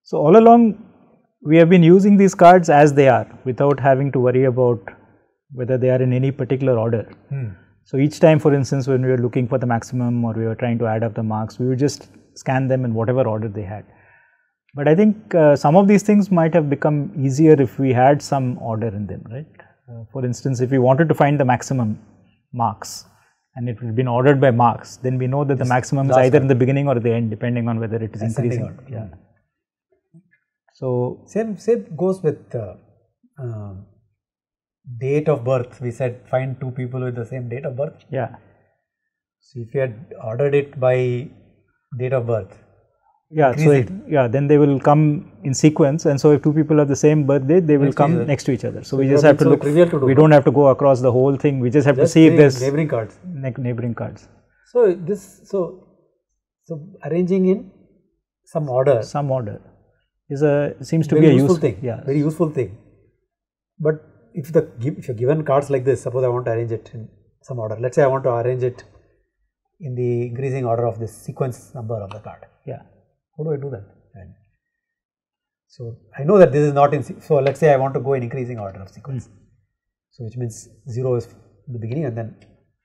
So all along we have been using these cards as they are without having to worry about whether they are in any particular order. So each time, for instance, when we were looking for the maximum or we were trying to add up the marks, we would just scan them in whatever order they had. But I think some of these things might have become easier if we had some order in them, right? For instance, if we wanted to find the maximum marks and it had been ordered by marks, then we know that the maximum is either in the beginning or the end, depending on whether it is increasing. Yeah. So same goes with date of birth. We said find two people with the same date of birth. Yeah. So if you had ordered it by date of birth, yeah, so then they will come in sequence, and so if two people have the same birthday, they will come next to each other. So we just have to look. We don't have to go across the whole thing. We just have to see if there's neighboring cards. Neighboring cards. So so arranging in some order. Some order is seems to be a useful thing. Yeah, very useful thing. But if you're given cards like this, suppose I want to arrange it in some order. Let's say I want to arrange it in the increasing order of this sequence number of the card. Yeah. How do I do that? And so I know that this is not in. So let's say I want to go in increasing order of sequence. So which means 0 is in the beginning and then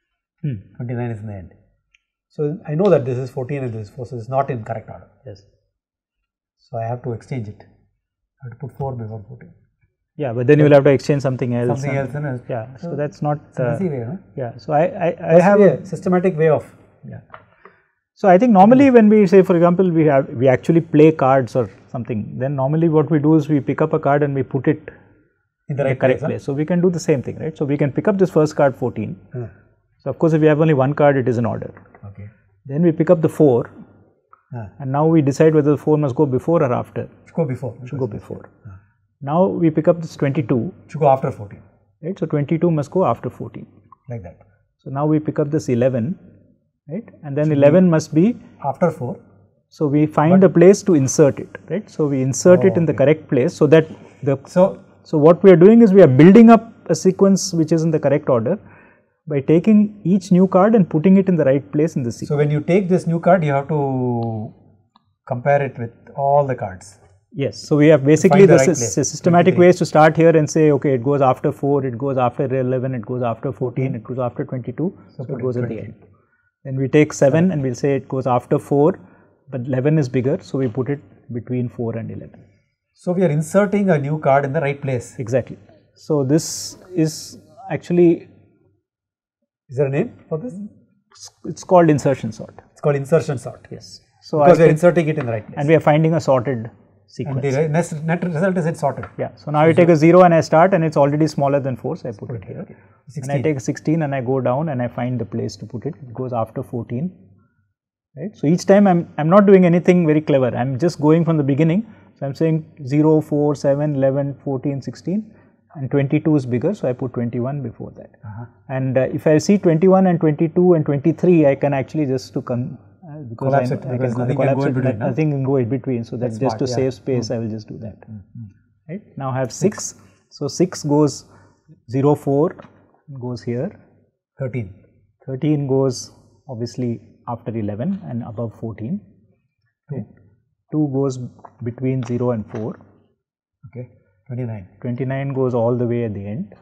29 is in the end. So I know that this is 14 and this is 4. So it's not in correct order. Yes. So I have to exchange it. I have to put 4 before 14. Yeah, but then you will have to exchange something else. Something else. Yeah. So that's not easy way, huh? Yeah. So I have a systematic way of. Yeah. So I think normally when we say, for example, we actually play cards or something, then normally what we do is we pick up a card and we put it in the correct place. So we can do the same thing, right? So we can pick up this first card 14. So of course if we have only one card, it is in order. Okay. Then we pick up the 4 and now we decide whether the 4 must go before or after. Should go before. Should go before. Now we pick up this 22. Should go after 14. Right? So 22 must go after 14. Like that. So now we pick up this 11. Right, and then 11 must be after 4. So we find a place to insert it, right? So we insert it in the correct place, so that so what we are doing is we are building up a sequence which is in the correct order by taking each new card and putting it in the right place in the sequence. So when you take this new card, you have to compare it with all the cards. Yes. So we have basically the systematic ways to start here and say, okay, it goes after 4, it goes after 11, it goes after 14, it goes after 22, so it goes at the end. Then we take 7 and we'll say it goes after 4, but 11 is bigger, so we put it between 4 and 11. So we are inserting a new card in the right place. Exactly. So this is actually. Is there a name for this? It's called insertion sort. It's called insertion sort. Yes. So because we are inserting it in the right place. And we are finding a sorted sequence. And the net result is it sorted. Yeah. So now I take a 0 and I start and it's already smaller than 4, so I put it here. Okay. And I take 16 and I go down and I find the place to put it. It goes after 14. Right. So each time I'm not doing anything very clever. I'm just going from the beginning. So I'm saying 0, 4, 7, 11, 14, 16 and 22 is bigger, so I put 21 before that. And if I see 21 and 22 and 23, I can actually just collapse it because nothing can go in between. Nothing can go in between, so that's just to save space, I will just do that. Right. Now I have 6. So 6 goes 0, 4 goes here. 13. 13 goes obviously after 11 and above 14. Okay. 2 goes between 0 and 4. Okay. 29. 29 goes all the way at the end.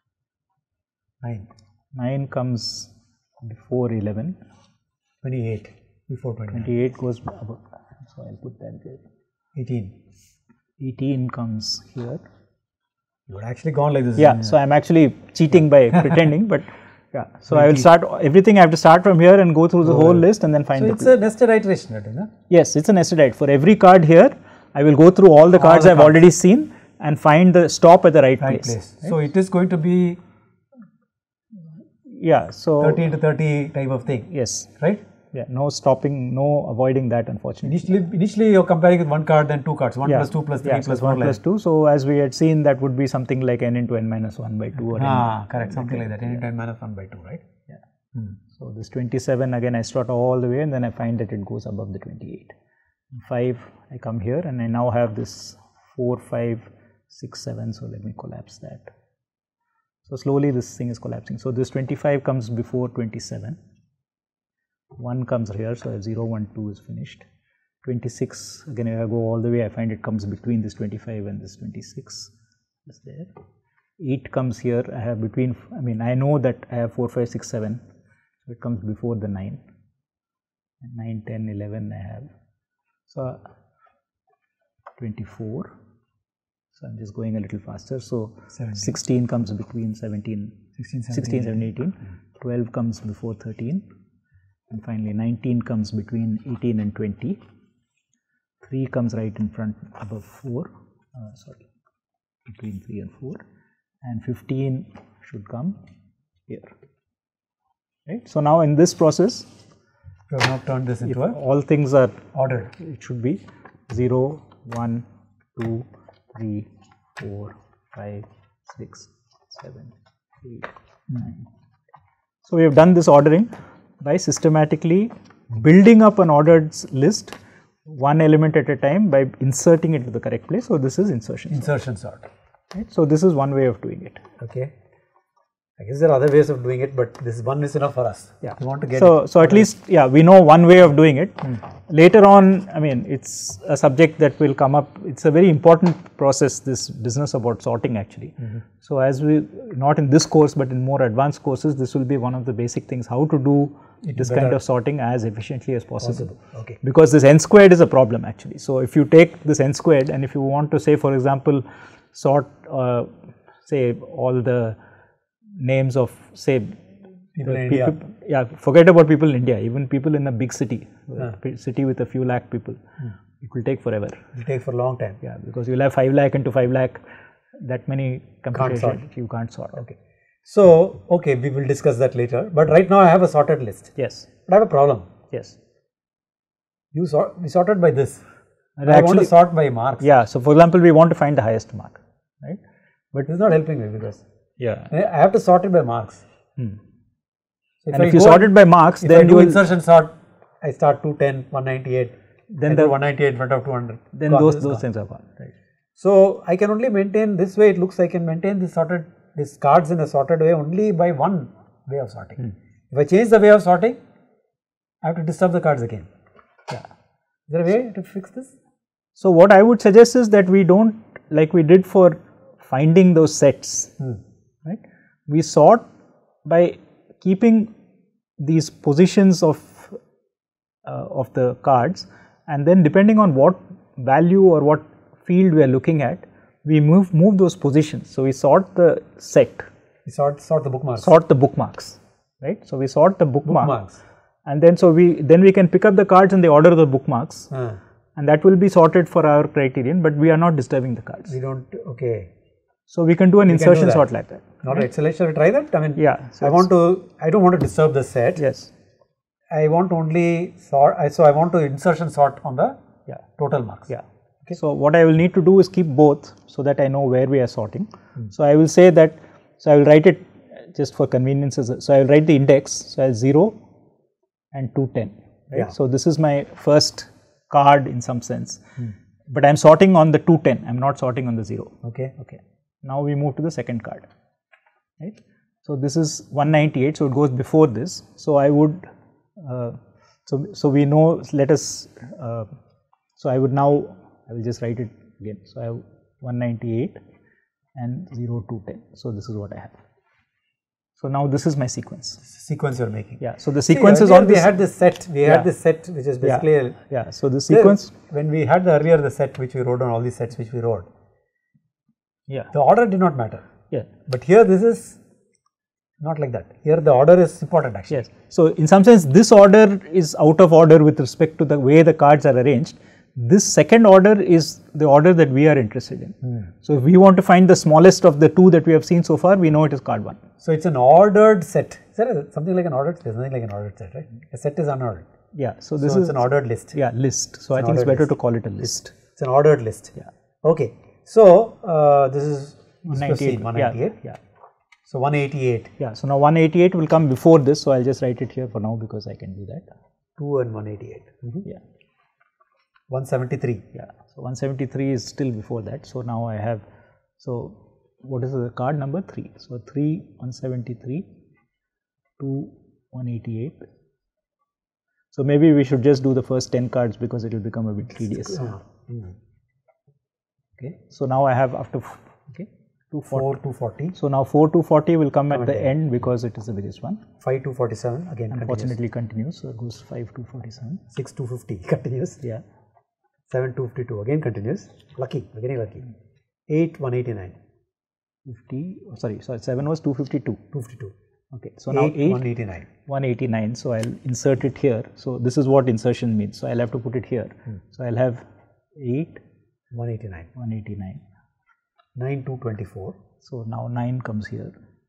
9. 9 comes before 11. 28 before 29. 28 goes above. So I'll put that there. 18. 18 comes here. You had actually gone like this. Yeah. So I'm actually cheating by pretending, but yeah. So I will start everything. I have to start from here and go through the whole list and then find. So it's a nested iteration, right? Yes, it's a nested iteration. For every card here, I will go through all the cards I've already seen and find the stop at the right place. Right? So it is going to be. Yeah. So 30 into 30 type of thing. Yes. Right. Yeah. No stopping. No avoiding that. Unfortunately. Initially, you're comparing with one card, then 2 cards. 1 plus 2 plus 3 plus 4 1 plus 2. So as we had seen, that would be something like n into n minus 1 by 2 or correct. Something like that. N into n minus 1 by 2, right? Yeah. So this 27 again, I start all the way, and then I find that it goes above the 28. 5. I come here, and I now have this 4, 5, 6, 7. So let me collapse that. So slowly this thing is collapsing. So this 25 comes before 27. 1 comes here, so 0, 1, 2 is finished. 26, again if I go all the way, I find it comes between this 25 and this 26 is there. 8 comes here, I have between, I mean I know that I have 4, 5, 6, 7, so it comes before the 9, and 9, 10, 11 I have, so 24, so I'm just going a little faster, so 17. 16 comes between 17, 16, 17, 18, 12 comes before 13, and finally 19 comes between 18 and 20, 3 comes right in front above 4, between 3 and 4, and 15 should come here, right. So now in this process, you have now turned this into all things are ordered. It should be 0, 1, 2, 3, 4, 5, 6, 7, 8, 9. So we have done this ordering by systematically building up an ordered list, one element at a time, by inserting it into the correct place. So this is insertion sort. Right? So this is one way of doing it. Okay. I guess there are other ways of doing it, but this one is enough for us. Yeah. We want to get so at least, yeah, we know one way of doing it. Later on, I mean, it's a subject that will come up. It's a very important process, this business about sorting actually. So as we, not in this course, but in more advanced courses, this will be one of the basic things, how to do this kind of sorting as efficiently as possible. Okay. Because this n squared is a problem actually. So if you take this n squared and if you want to say, for example, sort, say all the names of, say, people in India. Yeah, forget about people in India, even people in a big city, city with a few lakh people, it will take forever. It will take for a long time. Yeah, because you will have 5 lakh into 5 lakh, that many computations you can't sort. Okay. So, okay, we will discuss that later, but right now I have a sorted list. Yes. But I have a problem. Yes. We sorted by this. And I want to sort by marks. Yeah, so for example, we want to find the highest mark, right? But this is not helping me because yeah, I have to sort it by marks. So and if you sort it by marks, then you will insertion sort, I start 210, 198, then the 198 in front of 200. Then those things are gone, right? So I can only maintain this way. It looks I can maintain these cards in a sorted way only by one way of sorting. If I change the way of sorting, I have to disturb the cards again. Yeah. Is there a way to fix this? So what I would suggest is that we don't, like we did for finding those sets, right? We sort by keeping these positions of the cards, and then depending on what value or what field we are looking at, we move those positions. So we sort the set. We sort the bookmarks. Sort the bookmarks, right? So we sort the bookmarks, and then we can pick up the cards in the order of the bookmarks, and that will be sorted for our criterion. But we are not disturbing the cards. We don't. Okay. So we can do an insertion sort like that. Not right. Shall I try that? I mean, yeah. So I don't want to disturb the set. Yes. I want to only sort. So I want to insertion sort on the total marks. Yeah. Okay. So what I will need to do is keep both so that I know where we are sorting. So I will say that. So I will write it just for convenience. So I will write the index. So I have 0 and 210. Right. Yeah. So this is my first card in some sense. But I am sorting on the 210. I am not sorting on the 0. Okay. Okay. Now we move to the second card, right? So this is 198, so it goes before this. So I would, so we know, let us, so I would now, I will just write it again. So I have 198 and 0, 2, 10. So this is what I have. So now this is my sequence. Sequence you are making. Yeah. So the sequence is on this. We had this set. We had this set, which is basically. Yeah. So the sequence. When we had the set which we wrote on all these sets which we wrote. Yeah. The order did not matter. Yeah. But here this is not like that. Here the order is important actually. Yes. So in some sense this order is out of order with respect to the way the cards are arranged. This second order is the order that we are interested in. So if we want to find the smallest of the two that we have seen so far, we know it is card 1. So it's an ordered set. Is there something like an ordered set? There's nothing like an ordered set, right? A set is unordered. Yeah. So this is an ordered list. Yeah, list. So I think it's better to call it a list. It's an ordered list. Yeah. Okay. So this is 198. Yeah. So 188. Yeah. So now 188 will come before this. So I'll just write it here for now because I can do that. 2 and 188. Yeah. 173. Yeah. So 173 is still before that. So now I have. So what is the card number 3? So 3 173 2 188. So maybe we should just do the first 10 cards because it will become a bit tedious. Okay. So now I have after 4 to 40. So now 4 to 40 will come at the end because it is the biggest one. 5 to 47 again unfortunately continues. So it goes 5 to 47. 6 to 50 continues. Yeah. 7 to 52 again continues. Lucky, very lucky. 8 189. 50. Oh, sorry. 7 was 252. 252. Okay. So now 8 189. 189. So I'll insert it here. So this is what insertion means. So I'll have to put it here. So I'll have 8 189. 189. 9 to 24. So now 9 comes here.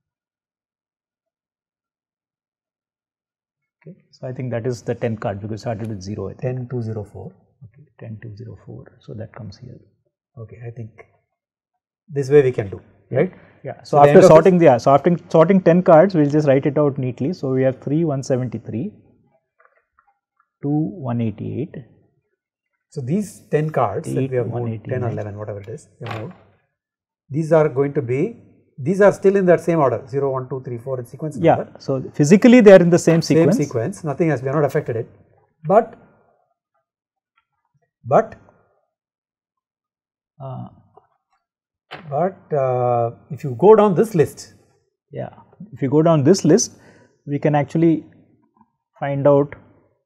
Okay. So I think that is the 10 card because it started with 0. I think. 10 to 04. Okay. 10 to 04. So that comes here. Okay. I think this way we can do, right? Yeah. So after sorting, so after sorting 10 cards, we'll just write it out neatly. So we have 3 173, 2 188. So these 10 cards that we have moved, 10 or 11, whatever it is, we have moved, these are going to be, these are still in that same order, 0, 1, 2, 3, 4 in sequence number. Yeah. So physically they are in the same sequence. Same sequence, nothing has, we have not affected it. But if you go down this list. Yeah. If you go down this list, we can actually find out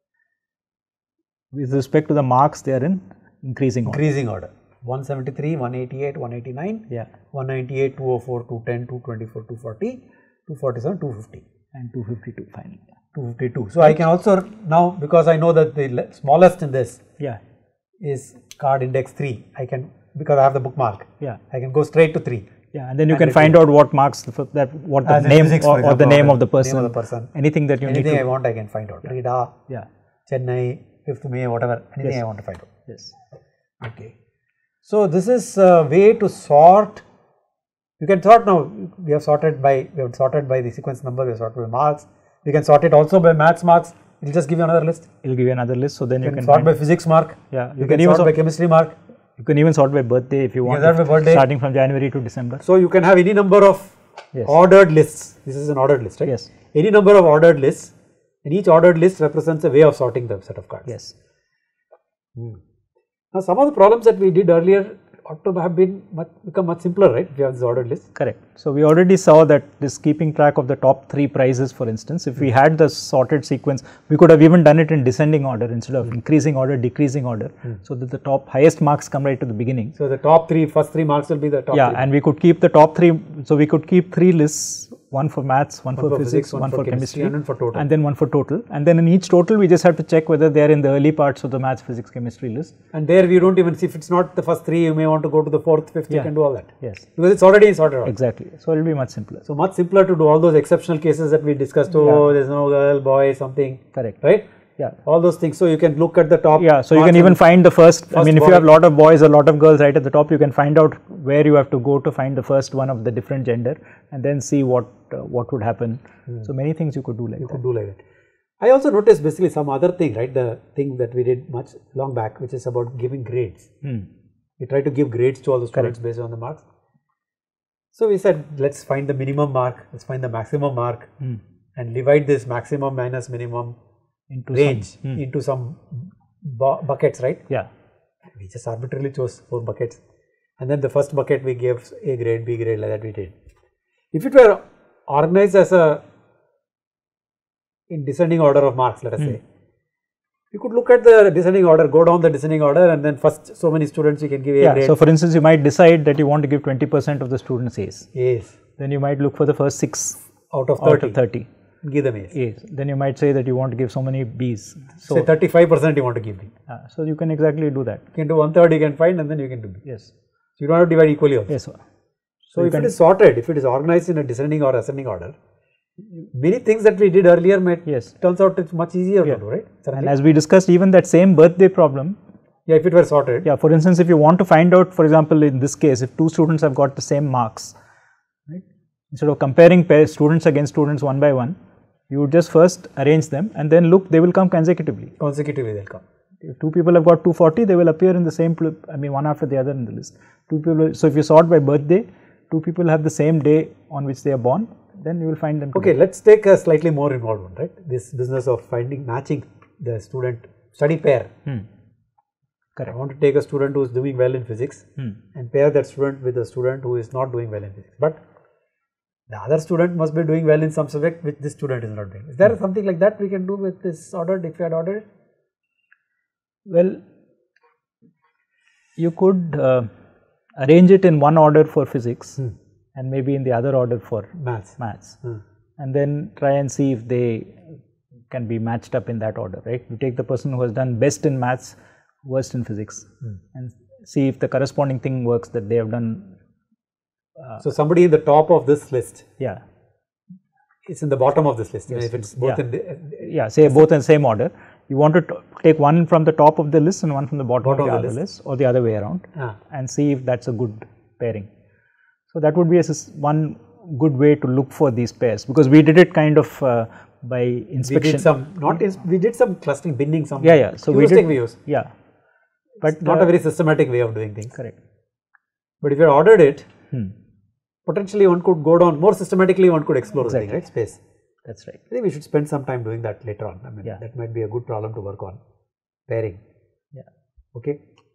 with respect to the marks they are in increasing order. Increasing order. 173, 188, 189, yeah. 198, 204, 210, 224, 240, 247, 250. And 252 finally. 252. So I can also now, because I know that the smallest in this is card index 3, I can, because I have the bookmark, I can go straight to 3. Yeah, and then you can find out what marks, what the name physics, or the name of the person, anything that you need to. Anything I want I can find out. Rida, Chennai, 5th May, whatever, anything I want to find out. Yes. Okay. So this is a way to sort. You can sort now. We have sorted by the sequence number. We have sorted by marks. We can sort it also by maths marks. It will just give you another list. It will give you another list. So then you can sort by physics mark. Yeah. You can even sort by chemistry mark. You can even sort by birthday if you want. By birthday. Starting from January to December. So you can have any number of ordered lists. This is an ordered list, right? Yes. Any number of ordered lists, and each ordered list represents a way of sorting the set of cards. Yes. Now, some of the problems that we did earlier ought to have become much simpler, right? If you have this ordered list. Correct. So we already saw that this keeping track of the top 3 prizes, for instance, if we had the sorted sequence, we could have even done it in descending order instead of increasing order, decreasing order, so that the highest marks come right to the beginning. So the first 3 marks will be the top 3. Yeah, and we could keep the top 3. So we could keep 3 lists. One for maths, one for physics, one for chemistry, and for total. And then one for total. And then in each total, we just have to check whether they are in the early parts of the maths, physics, chemistry list. And there we don't even see, if it's not the first 3, you may want to go to the 4th, 5th, you can do all that. Yes. Because it's already sorted out. Exactly. So it will be much simpler. So much simpler to do all those exceptional cases that we discussed. Oh, there's no girl, boy, something. Correct. Right? Yeah. All those things. So you can look at the top. Yeah. So you can even find the first I mean, if you have a lot of boys, a lot of girls right at the top, you can find out where you have to go to find the first one of the different gender, and then see what would happen. So many things you could do like that. I also noticed basically some other thing, right? The thing that we did much long back, which is about giving grades. We try to give grades to all the students based on the marks. So we said, let's find the minimum mark, let's find the maximum mark, and divide this maximum minus minimum into range into some buckets, right? Yeah. We just arbitrarily chose 4 buckets, and then the first bucket we gave A grade, B grade, like that we did. If it were organized as in descending order of marks, let us say, you could look at the descending order, go down the descending order, and then first so many students you can give A grade. So for instance, you might decide that you want to give 20% of the students A's. A's. Then you might look for the first 6 out of 30. Give them A's. A's. Then you might say that you want to give so many B's. So say 35% you want to give B. So you can exactly do that. You can do 1/3 you can find, and then you can do B. Yes. So you don't have to divide equally also. Yes, sir. So if it is sorted, if it is organized in a descending or ascending order, many things that we did earlier turns out it's much easier to do, right? And as we discussed, even that same birthday problem. Yeah, if it were sorted. Yeah, for instance, if you want to find out, for example, in this case, if 2 students have got the same marks, right? Instead of comparing students against students one by one, you would just first arrange them and then look, they will come consecutively. Consecutively they will come. If 2 people have got 240, they will appear in the same, one after the other in the list. 2 people. So if you sort by birthday, 2 people have the same day on which they are born, then you will find them together. Okay, let's take a slightly more involved one, right? This business of matching the student study pair. Correct. I want to take a student who is doing well in physics and pair that student with a student who is not doing well in physics. But the other student must be doing well in some subject which this student is not doing. Is there something like that we can do with this ordered, if you had ordered it? Well, you could arrange it in one order for physics and maybe in the other order for maths. And then try and see if they can be matched up in that order, right? You take the person who has done best in maths, worst in physics, and see if the corresponding thing works that they have done. So somebody in the top of this list, yeah, it's in the bottom of this list. Yes. If it's both in the, say both in the same order. You want to take one from the top of the list and one from the bottom of the other list, or the other way around, and see if that's a good pairing. So that would be one good way to look for these pairs, because we did it kind of by inspection. We did some clustering, binning, some So we did views. Yeah, but it's not a very systematic way of doing things. Correct. But if you had ordered it, potentially one could go down more systematically. One could explore the thing, right? Space. That's right. I think we should spend some time doing that later on. I mean, that might be a good problem to work on. Pairing. Yeah. Okay.